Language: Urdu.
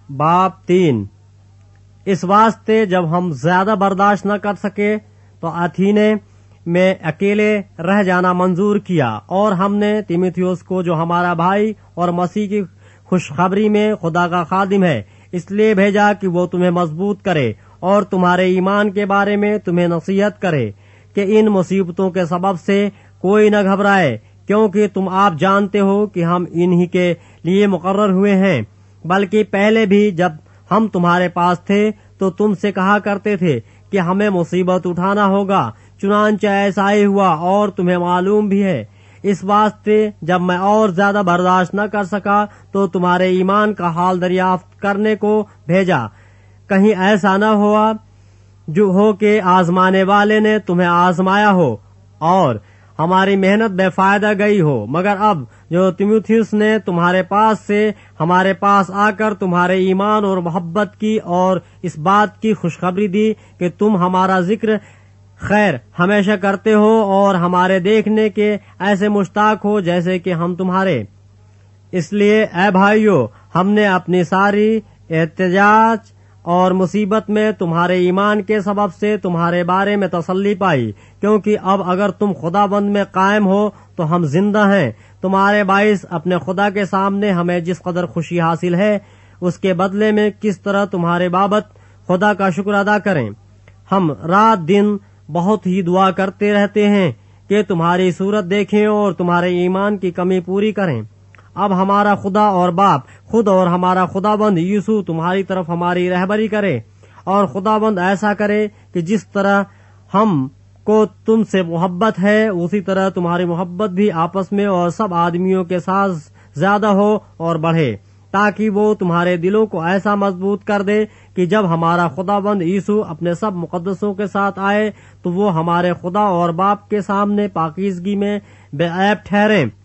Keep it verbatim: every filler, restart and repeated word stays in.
باب تین۔ اس واسطے جب ہم زیادہ برداشت نہ کر سکے تو اتھینے میں اکیلے رہ جانا منظور کیا، اور ہم نے تیموتھیوس کو جو ہمارا بھائی اور مسیح کی خوشخبری میں خدا کا خادم ہے اس لیے بھیجا کہ وہ تمہیں مضبوط کرے اور تمہارے ایمان کے بارے میں تمہیں نصیحت کرے کہ ان مصیبتوں کے سبب سے کوئی نہ گھبرائے، کیونکہ تم آپ جانتے ہو کہ ہم انہی کے لیے مقرر ہوئے ہیں، بلکہ پہلے بھی جب ہم تمہارے پاس تھے تو تم سے کہا کرتے تھے کہ ہمیں مصیبت اٹھانا ہوگا، چنانچہ ایسا ہی ہوا اور تمہیں معلوم بھی ہے۔ اس واسطے جب میں اور زیادہ برداشت نہ کر سکا تو تمہارے ایمان کا حال دریافت کرنے کو بھیجا، کہیں ایسا نہ ہوا جو ہو کہ آزمانے والے نے تمہیں آزمایا ہو اور ہماری محنت بے فائدہ گئی ہو، مگر اب جو تیموتھیوس نے تمہارے پاس سے ہمارے پاس آ کر تمہارے ایمان اور محبت کی اور اس بات کی خوشخبری دی کہ تم ہمارا ذکر خیر ہمیشہ کرتے ہو اور ہمارے دیکھنے کے ایسے مشتاق ہو جیسے کہ ہم تمہارے، اس لیے اے بھائیو ہم نے اپنی ساری احتجاج اور مصیبت میں تمہارے ایمان کے سبب سے تمہارے بارے میں تسلی پائی، کیونکہ اب اگر تم خدا بند میں قائم ہو تو ہم زندہ ہیں، تمہارے باعث اپنے خدا کے سامنے ہمیں جس قدر خوشی حاصل ہے اس کے بدلے میں کس طرح تمہارے بابت خدا کا شکر ادا کریں۔ ہم رات دن بہت ہی دعا کرتے رہتے ہیں کہ تمہاری صورت دیکھیں اور تمہارے ایمان کی کمی پوری کریں۔ اب ہمارا خدا اور باپ خود اور ہمارا خدا بند یسوع تمہاری طرف ہماری رہبری کرے، اور خدا بند ایسا کرے کہ جس طرح ہم کو تم سے محبت ہے اسی طرح تمہاری محبت بھی آپس میں اور سب آدمیوں کے ساتھ زیادہ ہو اور بڑھے، تاکہ وہ تمہارے دلوں کو ایسا مضبوط کر دے کہ جب ہمارا خدا بند یسوع اپنے سب مقدسوں کے ساتھ آئے تو وہ ہمارے خدا اور باپ کے سامنے پاکیزگی میں بے عیب ٹھہرے۔